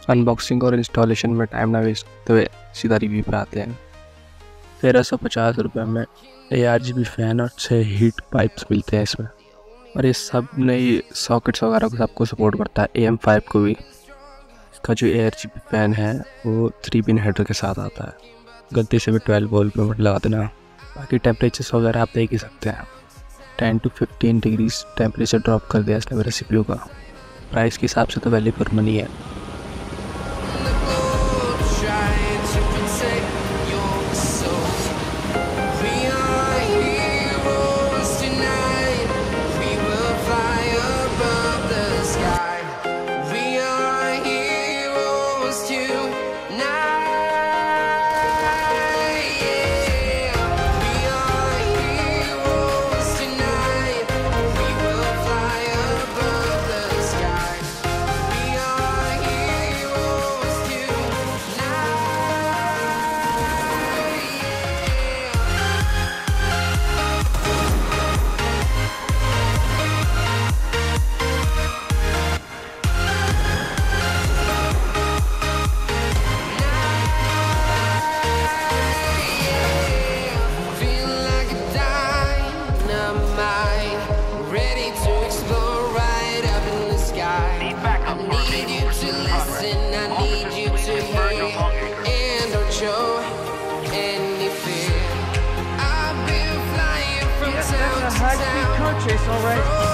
Unboxing और installation में time ना वेस्ट करते हुए सीधा रिव्यू पे आते हैं। 1350 रुपये में ARGB फ़ैन और 6 हीट पाइप्स मिलते हैं इसमें, और ये सब नई सॉकेट्स वगैरह को सबको सपोर्ट करता है, AM5 को भी। इसका जो ARGB फ़ैन है वो 3 पिन हेडर के साथ आता है। गलती से भी 12 वोल्ट पे मत लगा देना। बाकी टेम्परेचर्स वगैरह आप देख ही सकते हैं, 10 to 15 डिग्रीज टेम्परेचर ड्रॉप कर दिया इसने मेरे CPU का। प्राइस के हिसाब से तो वैल्यू फॉर मनी है। Purchase, all right.